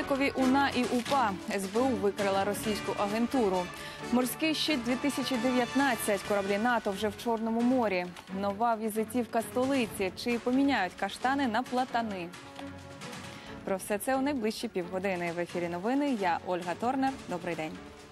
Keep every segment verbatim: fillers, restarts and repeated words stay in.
фейкові УНА і УПА. ес бе у викрила російську агентуру. Морський щит дві тисячі дев'ятнадцять. Кораблі НАТО вже в Чорному морі. Нова візитівка столиці. Чи поміняють каштани на платани? Про все це у найближчі півгодини. В ефірі новини. Я Ольга Торнер. Добрий день.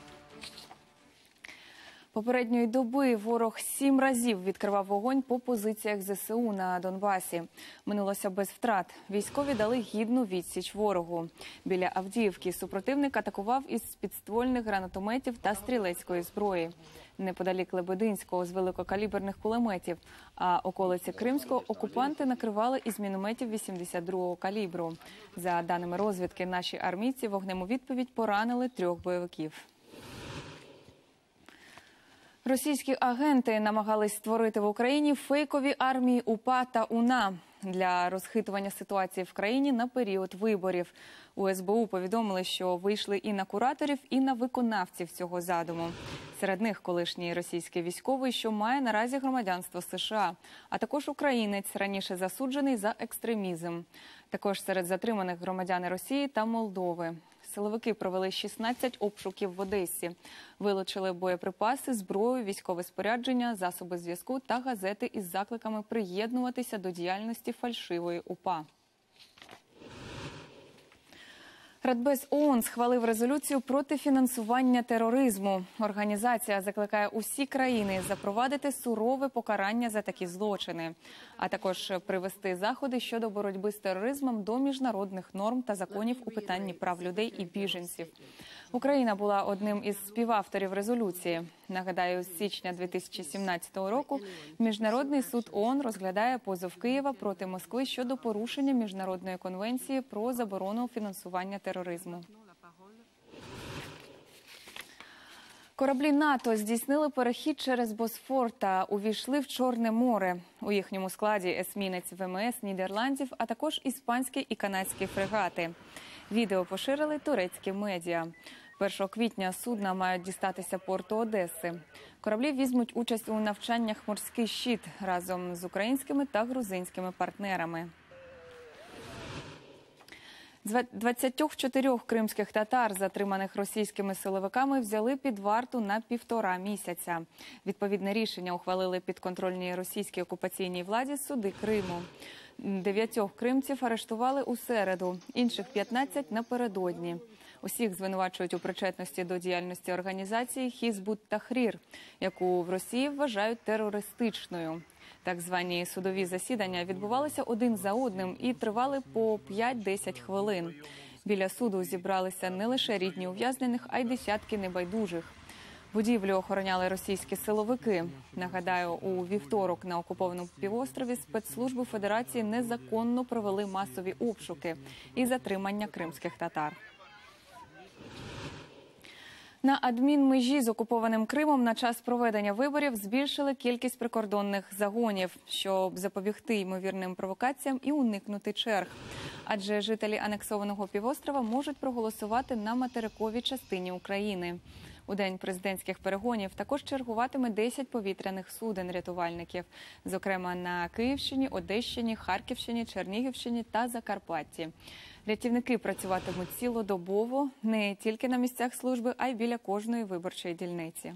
Попередньої доби ворог сім разів відкривав вогонь по позиціях зе се у на Донбасі. Минулося без втрат. Військові дали гідну відсіч ворогу. Біля Авдіївки супротивник атакував із підствольних гранатометів та стрілецької зброї. Неподалік Лебединського з великокаліберних кулеметів, а околиці Кримського окупанти накривали із мінометів вісімдесят другого калібру. За даними розвідки, наші армійці вогнем у відповідь поранили трьох бойовиків. Російські агенти намагались створити в Україні фейкові армії УПА та УНА для розхитування ситуації в країні на період виборів. У ес бе у повідомили, що вийшли і на кураторів, і на виконавців цього задуму. Серед них колишній російський військовий, що має наразі громадянство США, а також українець, раніше засуджений за екстремізм. Також серед затриманих громадяни Росії та Молдови. Силовики провели шістнадцять обшуків в Одесі. Вилучили боєприпаси, зброю, військове спорядження, засоби зв'язку та газети із закликами приєднуватися до діяльності фальшивої УПА. Радбез ООН схвалив резолюцію проти фінансування тероризму. Організація закликає усі країни запровадити сурове покарання за такі злочини, а також привести заходи щодо боротьби з тероризмом до міжнародних норм та законів у питанні прав людей і біженців. Україна була одним із співавторів резолюції. Нагадаю, з січня дві тисячі сімнадцятого року Міжнародний суд ООН розглядає позов Києва проти Москви щодо порушення Міжнародної конвенції про заборону фінансування тероризму. Кораблі НАТО здійснили перехід через Босфор та увійшли в Чорне море. У їхньому складі есмінець ве ем ес Нідерландів, а також іспанські і канадські фрегати. Відео поширили турецькі медіа. першого квітня судна мають дістатися порту Одеси. Кораблі візьмуть участь у навчаннях «Морський щит» разом з українськими та грузинськими партнерами. двадцять чотири кримських татар, затриманих російськими силовиками, взяли під варту на півтора місяця. Відповідне рішення ухвалили підконтрольній російській окупаційній владі суди Криму. Дев'ятьох кримців арештували у середу, інших п'ятнадцять напередодні. Усіх звинувачують у причетності до діяльності організації «Хізбут-Тахрір», яку в Росії вважають терористичною. Так звані судові засідання відбувалися один за одним і тривали по п'ять-десять хвилин. Біля суду зібралися не лише рідні ув'язнених, а й десятки небайдужих. Будівлю охороняли російські силовики. Нагадаю, у вівторок на окупованому півострові спецслужби Федерації незаконно провели масові обшуки і затримання кримських татар. На адмінмежі з окупованим Кримом на час проведення виборів збільшили кількість прикордонних загонів, щоб запобігти ймовірним провокаціям і уникнути черг. Адже жителі анексованого півострова можуть проголосувати на материковій частині України. У день президентських перегонів також чергуватиме десять повітряних суден рятувальників, зокрема на Київщині, Одещині, Харківщині, Чернігівщині та Закарпатті. Рятівники працюватимуть цілодобово не тільки на місцях служби, а й біля кожної виборчої дільниці.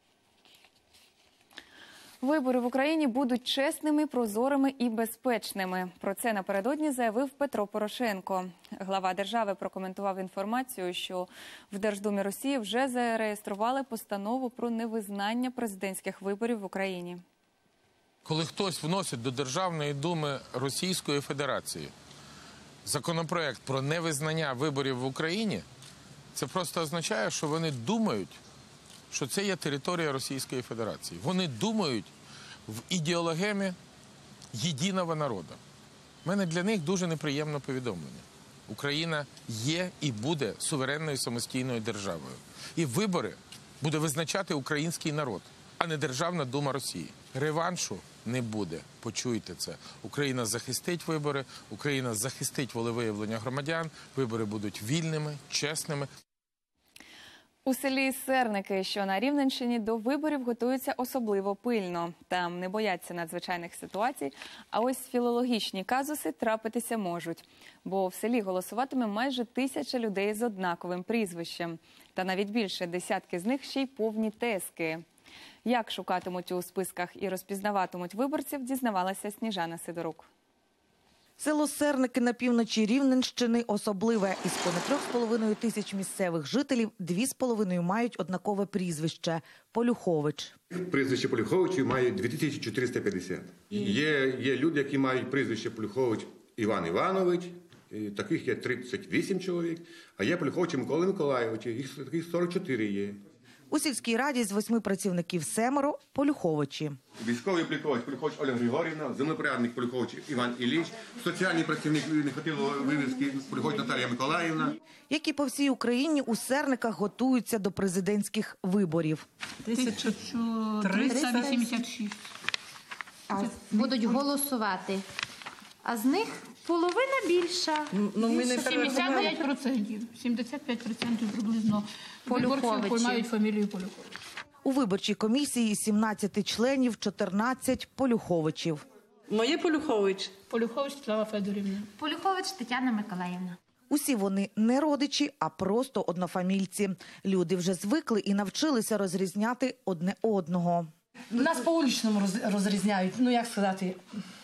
Вибори в Україні будуть чесними, прозорими і безпечними. Про це напередодні заявив Петро Порошенко. Глава держави прокоментував інформацію, що в Держдумі Росії вже зареєстрували постанову про невизнання президентських виборів в Україні. Коли хтось вносить до Державної думи Російської Федерації законопроект про невизнання виборів в Україні, це просто означає, що вони думають, що це є територія Російської Федерації. Вони думають в ідеологемі єдиного народу. У мене для них дуже неприємне повідомлення. Україна є і буде суверенною самостійною державою. І вибори буде визначати український народ, а не Державна дума Росії. Реваншу не буде. Почуйте це. Україна захистить вибори, Україна захистить волевиявлення громадян, вибори будуть вільними, чесними. У селі Серники, що на Рівненщині, до виборів готуються особливо пильно. Там не бояться надзвичайних ситуацій, а ось філологічні казуси трапитися можуть. Бо в селі голосуватиме майже тисяча людей з однаковим прізвищем. Та навіть більше десятки з них ще й повні тески. Як шукатимуть у списках і розпізнаватимуть виборців, дізнавалася Сніжана Сидорук. Село Серники на півночі Рівненщини особливе. Із понад трьох з половиною тисяч місцевих жителів дві з половиною мають однакове прізвище – Полюхович. Прізвище Полюховичів має дві тисячі чотириста п'ятдесят. Є, є люди, які мають прізвище Полюхович Іван Іванович, і таких є тридцять вісім чоловік, а є Полюхович Микола Миколайович, їх таких сорок чотири є. У сільській раді з восьми працівників семеро – Полюховичі. Військовий Полюхович, Полюхович Ольга Григорівна, землепорядник Полюхович Іван Ілліч, соціальний працівник не хотіло вивізки Полюхович Наталія Миколаївна. Як і по всій Україні, у Серниках готуються до президентських виборів. тисяча триста вісімдесят шість. Будуть голосувати. А з них половина більша. Ну, ми не сімдесят п'ять відсотків. сімдесят п'ять відсотків приблизно виборців мають фамілію Полюхович. У виборчій комісії сімнадцять членів, чотирнадцять Полюховичів. Моє Полюхович. Полюхович Слава Федорівна. Полюхович Тетяна Миколаївна. Усі вони не родичі, а просто однофамільці. Люди вже звикли і навчилися розрізняти одне одного. Нас по-улічному роз- розрізняють, ну як сказати,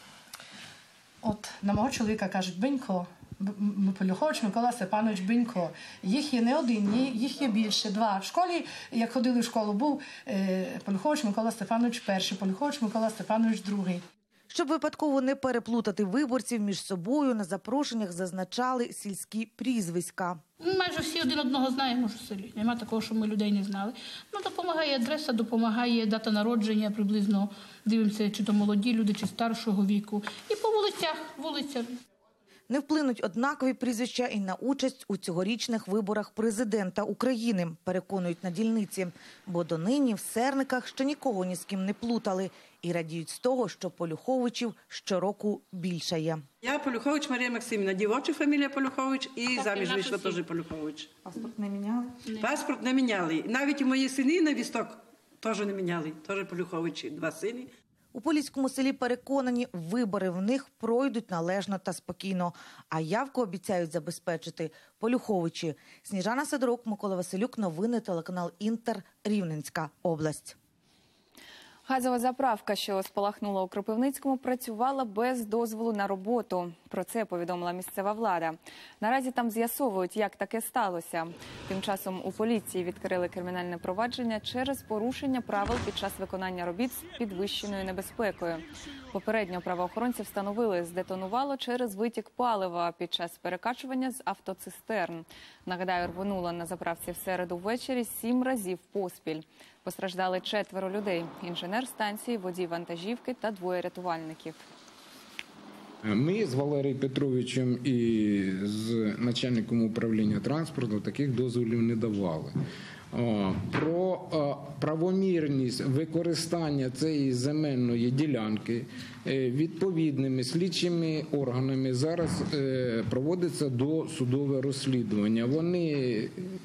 от на мого чоловіка кажуть Бенько, Б- М- Полюхович Микола Степанович Бенько. Їх є не один, ні- їх є більше, два. В школі, як ходили в школу, був е, Полюхович Микола Степанович перший, Полюхович Микола Степанович другий. Щоб випадково не переплутати виборців між собою, на запрошеннях зазначали сільські прізвиська. Майже всі один одного знаємо ж у селі. Нема такого, що ми людей не знали. Ну, допомагає адреса, допомагає дата народження, приблизно дивимося, чи то молоді люди, чи старшого віку. І по вулицях, вулицях. Не вплинуть однакові прізвища і на участь у цьогорічних виборах президента України, переконують на дільниці. Бо донині в Серниках ще нікого ні з ким не плутали. І радіють з того, що Полюховичів щороку більшає. Я Полюхович Марія Максимівна, дівоча фамілія Полюхович і заміж наші вийшла всі. теж Полюхович. Паспорт не міняли? Паспорт не міняли. Навіть і мої сини на вісток теж не міняли. Теж Полюховичі, два сини. У Поліському селі переконані, вибори в них пройдуть належно та спокійно. А явку обіцяють забезпечити Полюховичі. Сніжана Сидорук, Микола Василюк. Новини, телеканал Інтер, Рівненська область. Газова заправка, що спалахнула у Кропивницькому, працювала без дозволу на роботу. Про це повідомила місцева влада. Наразі там з'ясовують, як таке сталося. Тим часом у поліції відкрили кримінальне провадження через порушення правил під час виконання робіт з підвищеною небезпекою. Попередньо правоохоронці встановили, здетонувало через витік палива під час перекачування з автоцистерн. Нагадаю, рвонуло на заправці в середу ввечері сім разів поспіль. Постраждали четверо людей – інженер станції, водій вантажівки та двоє рятувальників. Ми з Валерієм Петровичем і з начальником управління транспорту таких дозволів не давали. Про правомірність використання цієї земельної ділянки відповідними слідчими органами зараз проводиться досудове розслідування. Вони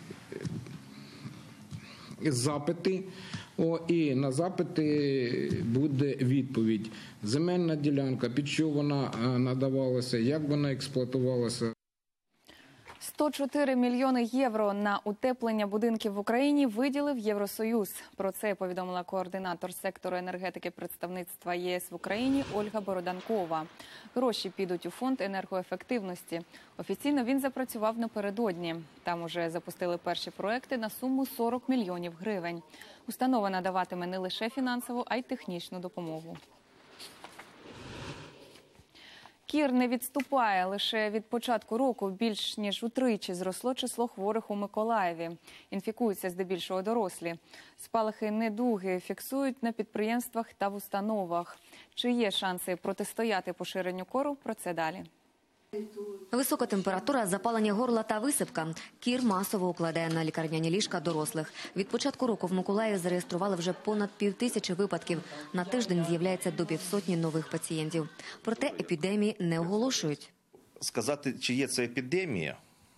запити, о, і на запити буде відповідь. Земельна ділянка, під що вона надавалася, як вона експлуатувалася. сто чотири мільйони євро на утеплення будинків в Україні виділив Євросоюз. Про це повідомила координатор сектору енергетики представництва ЄС в Україні Ольга Бороданкова. Гроші підуть у фонд енергоефективності. Офіційно він запрацював напередодні. Там уже запустили перші проекти на суму сорок мільйонів гривень. Установа надаватиме не лише фінансову, а й технічну допомогу. Кір не відступає. Лише від початку року більш ніж утричі зросло число хворих у Миколаєві. Інфікуються здебільшого дорослі. Спалахи недуги фіксують на підприємствах та в установах. Чи є шанси протистояти поширенню кору? Про це далі. Висока температура, запалення горла та висипка. Кір масово укладає на лікарняні ліжка дорослих. Від початку року в Миколаєві зареєстрували вже понад півтисячі випадків. На тиждень з'являється до півсотні нових пацієнтів. Проте епідемії не оголошують. Сказати, чи є це епідемія,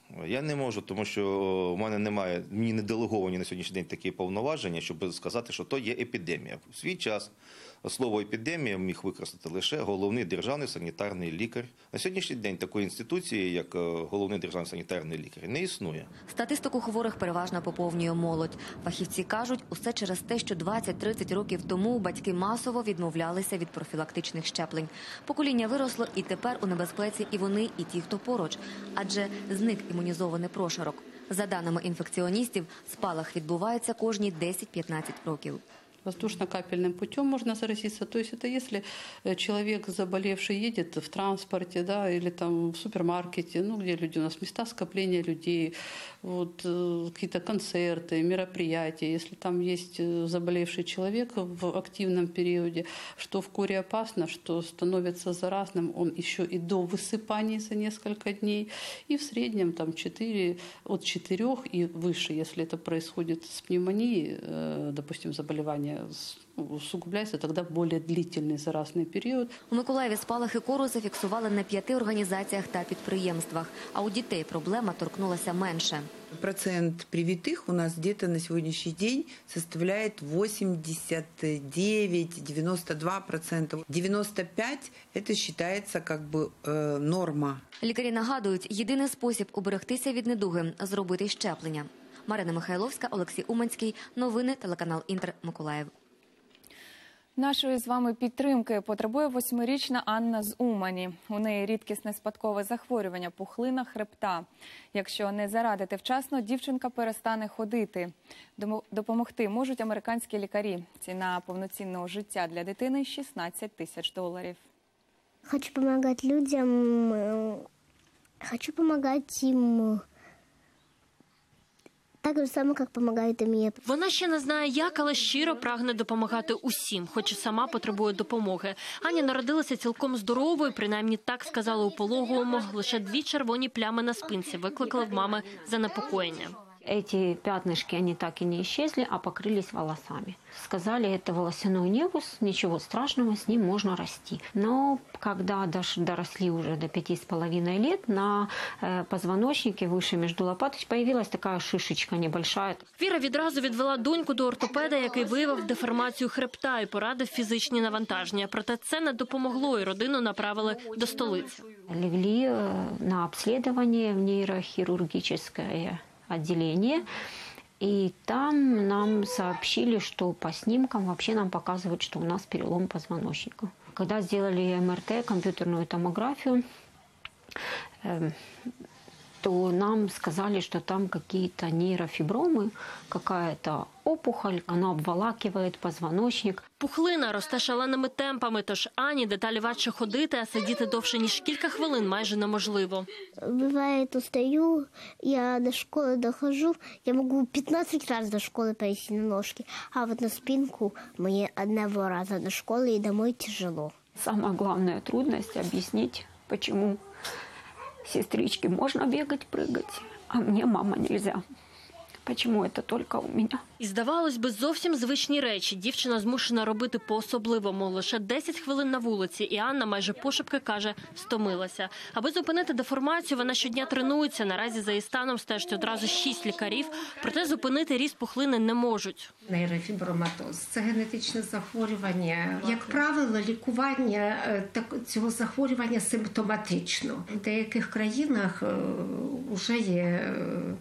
Я не можу, тому що в мене немає, мені не делеговані на сьогоднішній день такі повноваження, щоб сказати, що то є епідемія. В свій час слово епідемія міг використати лише головний державний санітарний лікар. На сьогоднішній день такої інституції, як головний державний санітарний лікар, не існує. Статистику хворих переважно поповнює молодь. Фахівці кажуть, усе через те, що двадцять-тридцять років тому батьки масово відмовлялися від профілактичних щеплень. Покоління виросло, і тепер у небезпеці і вони, і ті, хто поруч. Адже зник імунізований прошарок. За даними інфекціоністів, спалах відбувається кожні десять-п'ятнадцять років. Воздушно-капельным путем можно заразиться. То есть это если человек, заболевший, едет в транспорте, да, или там в супермаркете, ну, где люди у нас, места скопления людей, вот, какие-то концерты, мероприятия. Если там есть заболевший человек в активном периоде, что в коре опасно, что становится заразным, он еще и до высыпания за несколько дней, и в среднем там четыре, от четырёх и выше, если это происходит с пневмонией, допустим, заболевание усугубляється, тоді більш длительний заразний період. У Миколаєві спалахи кору зафіксували на п'яти організаціях та підприємствах, а у дітей проблема торкнулася менше. Процент привитых у нас где-то на сегодняшний день составляет восемьдесят девять - девяносто два процента. девяносто пять – это считается как бы э, норма. Лікарі нагадують, єдиний спосіб уберегтися від недуги – зробити щеплення. Марина Михайловська, Олексій Уманський. Новини, телеканал Інтер, Миколаїв. Нашої з вами підтримки потребує восьмирічна Анна з Умані. У неї рідкісне спадкове захворювання – пухлина хребта. Якщо не зарадити вчасно, дівчинка перестане ходити. Допомогти можуть американські лікарі. Ціна повноцінного життя для дитини – шістнадцять тисяч доларів. Хочу допомагати людям, хочу допомагати їм. Так же само, як допомагають і мені. Вона ще не знає як, але щиро прагне допомагати усім, хоч і сама потребує допомоги. Аня народилася цілком здоровою, принаймні так сказали у пологовому. Лише дві червоні плями на спинці викликали в мами занепокоєння. Эти пятнышки, они так и не исчезли, а покрылись волосами. Сказали, это волосяной невус, ничего страшного, с ним можно расти. Но когда доросли уже до пяти с половиной лет, на позвоночнике выше между лопаточек появилась такая шишечка небольшая. Віра відразу відвела доньку до ортопеда, який виявив деформацію хребта і порадив фізичні навантаження. Проте це не допомогло, і родину направили до столиці. Легли на обследование в нейрохирургическое отделение, и там нам сообщили, что по снимкам вообще нам показывают, что у нас перелом позвоночника. Когда сделали эм эр тэ, компьютерную томографию, э, то нам сказали, что там какие-то нейрофибромы, какая-то опухоль, она обволакивает позвоночник. Пухлина росте шаленими темпами, тож Ані деталі важче ходити, а сидіти довше ніж кілька хвилин майже неможливо. Бывает, устаю, я до школы дохожу, я могу пятнадцать раз до школы пойти на ножки, а вот на спинку мне одного раза до школы и домой тяжело. Самая главная трудность – объяснить, почему сестричке можно бегать, прыгать, а мне, мама, нельзя. Чому це тільки у мене? І здавалось би, зовсім звичні речі. Дівчина змушена робити по-особливому. Лише десять хвилин на вулиці, і Анна майже пошепки каже, стомилася. Аби зупинити деформацію, вона щодня тренується. Наразі за її станом стежать одразу шість лікарів. Проте зупинити ріст пухлини не можуть. Нейрофіброматоз – це генетичне захворювання. Як правило, лікування цього захворювання симптоматично. В деяких країнах вже є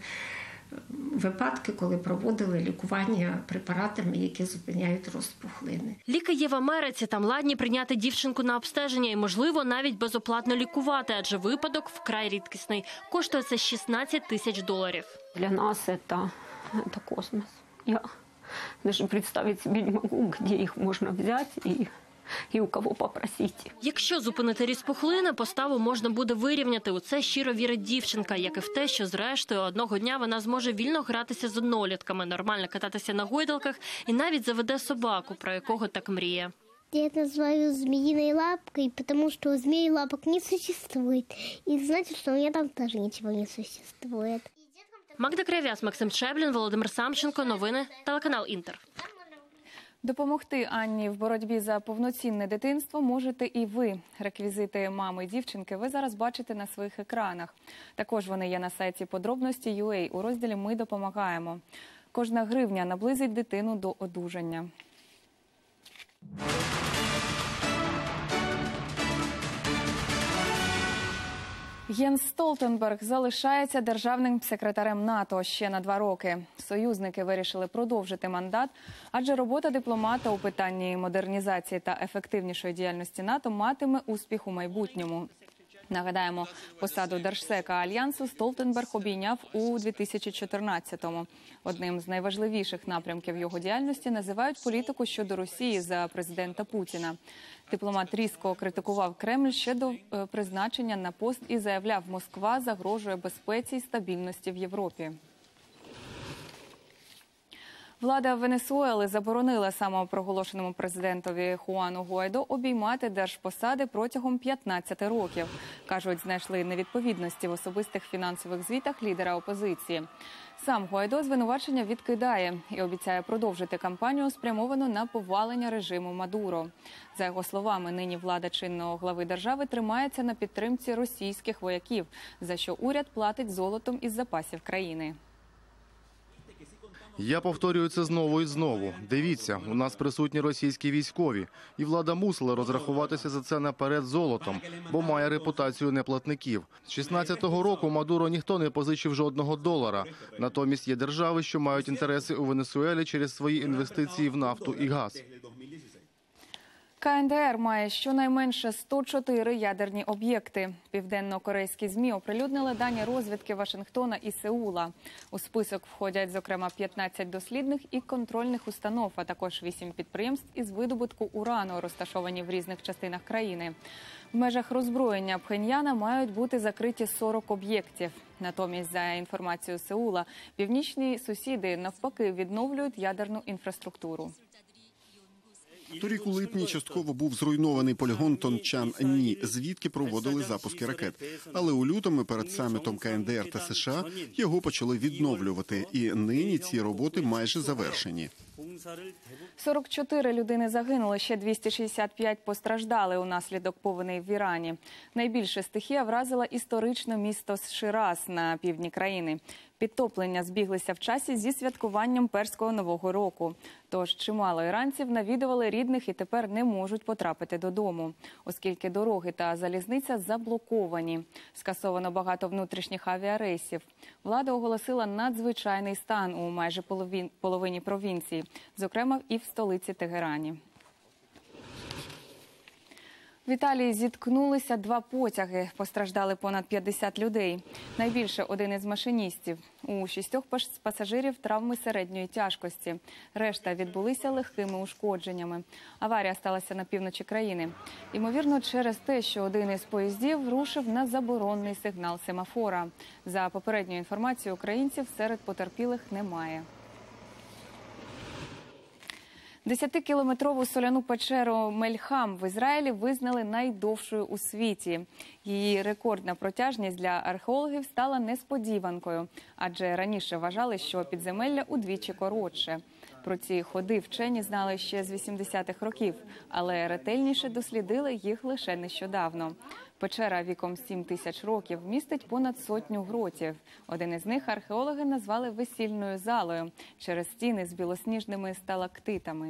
випадки, коли проводили лікування препаратами, які зупиняють рост пухлини. Ліки є в Америці, там ладні прийняти дівчинку на обстеження і, можливо, навіть безоплатно лікувати, адже випадок вкрай рідкісний. Коштує це шістнадцять тисяч доларів. Для нас це, це космос. Я навіть представити собі не можу, де їх можна взяти і... і у кого попросити. Якщо зупинити ріст пухлини, поставу можна буде вирівняти. У це щиро вірить дівчинка, як і в те, що зрештою одного дня вона зможе вільно гратися з однолітками, нормально кататися на гойдалках і навіть заведе собаку, про якого так мріє. Я это называю змеиной лапкой, потому что у змеи лапок не существует. И значит, что у меня там тоже ничего не существует. Магда Кривяс, Максим Чеблін, Володимир Самченко. Новини, телеканал Інтер. Допомогти Анні в боротьбі за повноцінне дитинство можете і ви. Реквізити мами дівчинки ви зараз бачите на своїх екранах. Також вони є на сайті подробності крапка ю а у розділі «Ми допомагаємо». Кожна гривня наблизить дитину до одужання. Єнс Столтенберг залишається державним секретарем НАТО ще на два роки. Союзники вирішили продовжити мандат, адже робота дипломата у питанні модернізації та ефективнішої діяльності НАТО матиме успіх у майбутньому. Нагадаємо, посаду держсека Альянсу Столтенберг обійняв у дві тисячі чотирнадцятому. Одним з найважливіших напрямків його діяльності називають політику щодо Росії за президента Путіна. Дипломат різко критикував Кремль ще до призначення на пост і заявляв, Москва загрожує безпеці і стабільності в Європі. Влада Венесуели заборонила самопроголошеному президентові Хуану Гуайдо обіймати держпосади протягом п'ятнадцяти років. Кажуть, знайшли невідповідності в особистих фінансових звітах лідера опозиції. Сам Гуайдо звинувачення відкидає і обіцяє продовжити кампанію, спрямовану на повалення режиму Мадуро. За його словами, нині влада чинного глави держави тримається на підтримці російських вояків, за що уряд платить золотом із запасів країни. Я повторюю це знову і знову. Дивіться, у нас присутні російські військові. І влада мусила розрахуватися за це наперед золотом, бо має репутацію неплатників. З шістнадцятого року Мадуро ніхто не позичив жодного долара. Натомість є держави, що мають інтереси у Венесуелі через свої інвестиції в нафту і газ. ка ен де ер має щонайменше сто чотири ядерні об'єкти. Південно-корейські ЗМІ оприлюднили дані розвідки Вашингтона і Сеула. У список входять, зокрема, п'ятнадцять дослідних і контрольних установ, а також вісім підприємств із видобутку урану, розташовані в різних частинах країни. В межах роззброєння Пхеньяна мають бути закриті сорок об'єктів. Натомість, за інформацією Сеула, північні сусіди навпаки відновлюють ядерну інфраструктуру. Торік у липні частково був зруйнований полігон Тончан-Ні, звідки проводили запуски ракет. Але у лютому перед самітом ка ен де ер та США його почали відновлювати. І нині ці роботи майже завершені. сорок чотири людини загинули, ще двісті шістдесят п'ять постраждали унаслідок повеней в Ірані. Найбільше стихія вразила історичне місто Шираз на півдні країни. Підтоплення збіглися в часі зі святкуванням перського Нового року. Тож чимало іранців навідували рідних і тепер не можуть потрапити додому, оскільки дороги та залізниця заблоковані. Скасовано багато внутрішніх авіарейсів. Влада оголосила надзвичайний стан у майже половин, половині провінції, зокрема і в столиці Тегерані. В Італії зіткнулися два потяги. Постраждали понад п'ятдесят людей. Найбільше один із машиністів. У шістьох пасажирів травми середньої тяжкості. Решта відбулися легкими ушкодженнями. Аварія сталася на півночі країни. Ймовірно, через те, що один із поїздів рушив на заборонний сигнал семафора. За попередньою інформацією українців, серед потерпілих немає. Десятикілометрову соляну печеру Мельхам в Ізраїлі визнали найдовшою у світі. Її рекордна протяжність для археологів стала несподіванкою, адже раніше вважали, що підземелля удвічі коротше. Про ці ходи вчені знали ще з вісімдесятих років, але ретельніше дослідили їх лише нещодавно. Печера віком сім тисяч років містить понад сотню гротів. Один із них археологи назвали весільною залою через стіни з білосніжними сталактитами.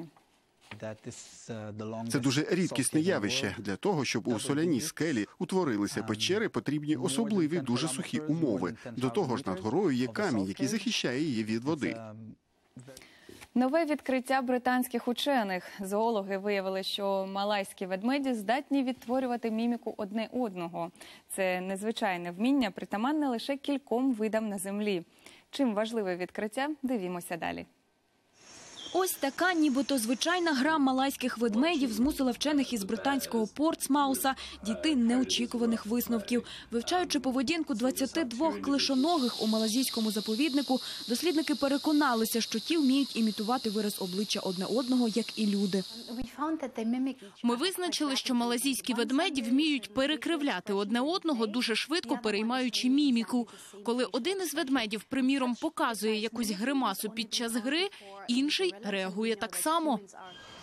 Це дуже рідкісне явище. Для того, щоб у соляній скелі утворилися печери, потрібні особливі, дуже сухі умови. До того ж, над горою є камінь, який захищає її від води. Нове відкриття британських учених. Зоологи виявили, що малайські ведмеді здатні відтворювати міміку одне одного. Це незвичайне вміння, притаманне лише кільком видам на землі. Чим важливе відкриття, дивімося далі. Ось така нібито звичайна гра малайських ведмедів змусила вчених із британського Портсмауса дійти неочікуваних висновків. Вивчаючи поведінку двадцяти двох клишоногих у малазійському заповіднику, дослідники переконалися, що ті вміють імітувати вираз обличчя одне одного, як і люди. Ми визначили, що малазійські ведмеді вміють перекривляти одне одного, дуже швидко переймаючи міміку. Коли один із ведмедів, приміром, показує якусь гримасу під час гри, інший реагує так само.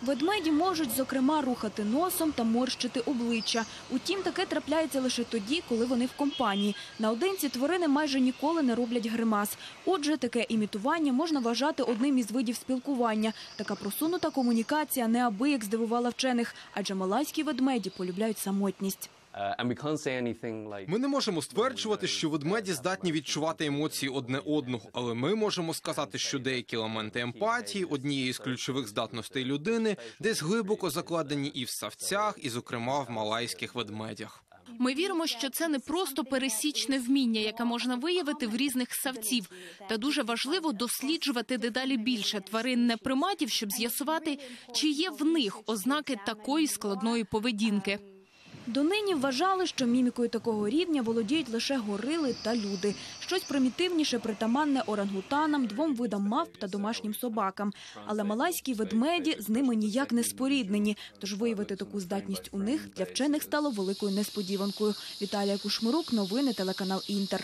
Ведмеді можуть, зокрема, рухати носом та морщити обличчя. Утім, таке трапляється лише тоді, коли вони в компанії. Наодинці тварини майже ніколи не роблять гримас. Отже, таке імітування можна вважати одним із видів спілкування. Така просунута комунікація неабияк здивувала вчених, адже малайські ведмеді полюбляють самотність. Ми не можемо стверджувати, що ведмеді здатні відчувати емоції одне одного, але ми можемо сказати, що деякі елементи емпатії, однієї з ключових здатностей людини, десь глибоко закладені і в савцях, і, зокрема, в малайських ведмедях. Ми віримо, що це не просто пересічне вміння, яке можна виявити в різних савців. Та дуже важливо досліджувати дедалі більше тварин неприматів, щоб з'ясувати, чи є в них ознаки такої складної поведінки. Донині вважали, що мімікою такого рівня володіють лише горили та люди. Щось примітивніше притаманне орангутанам, двом видам мавп та домашнім собакам. Але малайські ведмеді з ними ніяк не споріднені. Тож виявити таку здатність у них для вчених стало великою несподіванкою. Віталія Кушмирук, новини, телеканал «Інтер».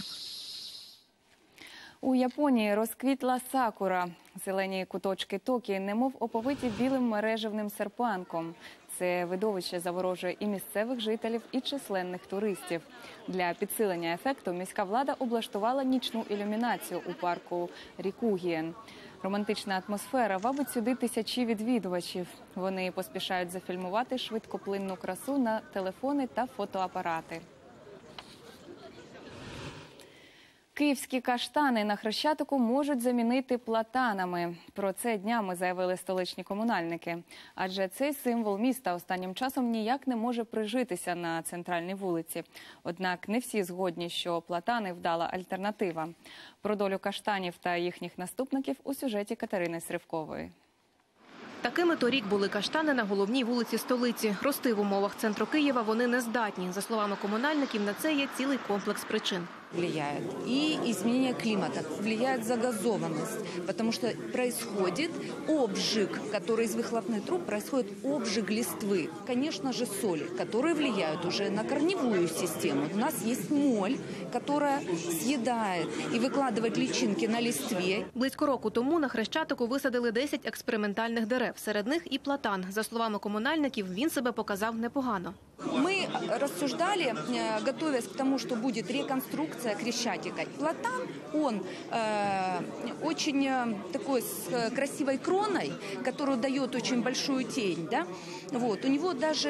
У Японії розквітла сакура. Зелені куточки Токіо немов оповиті білим мережевним серпанком. Це видовище заворожує і місцевих жителів, і численних туристів. Для підсилення ефекту міська влада облаштувала нічну ілюмінацію у парку Рікугіен. Романтична атмосфера вабить сюди тисячі відвідувачів. Вони поспішають зафільмувати швидкоплинну красу на телефони та фотоапарати. Київські каштани на Хрещатику можуть замінити платанами. Про це днями заявили столичні комунальники. Адже цей символ міста останнім часом ніяк не може прижитися на центральній вулиці. Однак не всі згодні, що платани – вдала альтернатива. Про долю каштанів та їхніх наступників у сюжеті Катерини Сривкової. Такими торік були каштани на головній вулиці столиці. Рости в умовах центру Києва вони не здатні. За словами комунальників, на це є цілий комплекс причин. Влияет. И изменение климата, влияет загазованность, потому что происходит обжиг, который из выхлопных труб происходит обжиг листвы. Конечно же, соли, которые влияют уже на корневую систему. У нас есть моль, которая съедает и выкладывает личинки на листве. Близько року тому на Хрещатику висадили десять експериментальних дерев. Серед них і платан. За словами комунальників, він себе показав непогано. Мы рассуждали, готовясь к тому, что будет реконструкция Крещатика. Платан, он э, очень э, такой с красивой кроной, которая дает очень большую тень, да? Вот. У него даже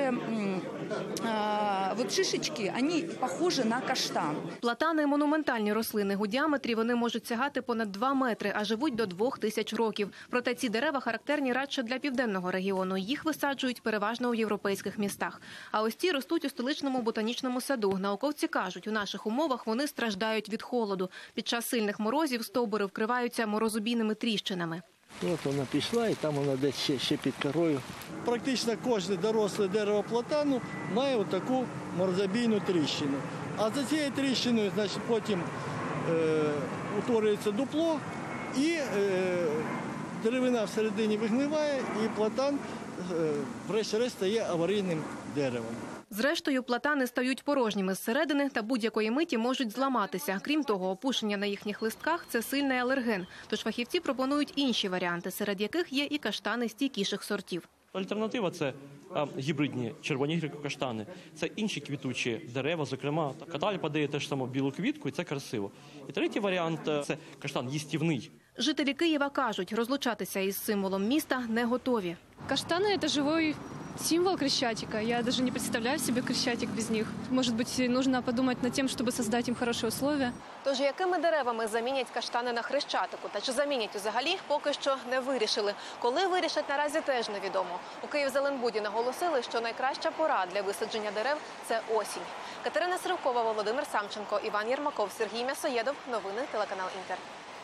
э, вот шишечки, они похожи на каштан. Платани – монументальні рослини. У діаметрі вони можуть сягати понад два метри, а живуть до двох тисяч років. Проте ці дерева характерні радше для південного регіону. Їх висаджують переважно у європейських містах. А ось ці ростуть у столичному ботанічному саду. Науковці кажуть, у наших умовах вони страждають від холоду. Під час сильних морозів стовбури вкриваються морозобійними тріщинами. От вона пішла і там вона десь ще, ще під корою. Практично кожне доросле дерево платану має отаку морозобійну тріщину. А за цією тріщиною, значить, потім е, утворюється дупло і е, деревина всередині вигниває і платан е, врешті-решт стає аварійним деревом. Зрештою, платани стають порожніми зсередини та будь-якої миті можуть зламатися. Крім того, опушення на їхніх листках – це сильний алерген. Тож фахівці пропонують інші варіанти, серед яких є і каштани стійкіших сортів. Альтернатива – це гібридні червоні гіркокаштани. Це інші квітучі дерева, зокрема, катальпа дає теж саму білу квітку, і це красиво. І третій варіант – це каштан їстівний. Жителі Києва кажуть, розлучатися із символом міста не готові. Каштаны – это живой символ Крещатика. Я даже не представляю себе Крещатик без них. Может быть, нужно подумать над тем, чтобы создать им хорошие условия. Тож якими деревами замінять каштани на Хрещатику? Та чи замінять взагалі, поки що не вирішили. Коли вирішать, наразі теж невідомо. У Київзеленбуді наголосили, що найкраща пора для висадження дерев – це осінь. Катерина Сривкова, Володимир Самченко, Іван Єрмаков, Сергій М'ясоєдов. Новини, телеканал «Інтер».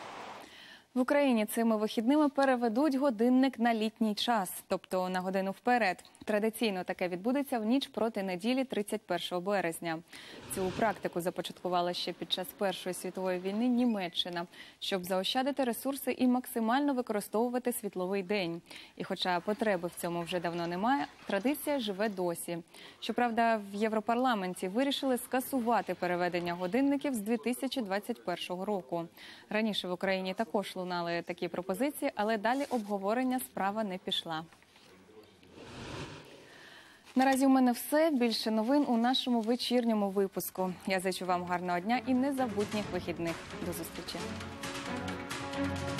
В Україні цими вихідними переведуть годинник на літній час, тобто на годину вперед. Традиційно таке відбудеться в ніч проти неділі тридцять першого березня. Цю практику започаткувала ще під час Першої світової війни Німеччина, щоб заощадити ресурси і максимально використовувати світловий день. І хоча потреби в цьому вже давно немає, традиція живе досі. Щоправда, в Європарламенті вирішили скасувати переведення годинників з дві тисячі двадцять першого року. Раніше в Україні також лунали такі пропозиції, але далі обговорення справа не пішла. Наразі у мене все. Більше новин у нашому вечірньому випуску. Я зичу вам гарного дня і незабутніх вихідних. До зустрічі.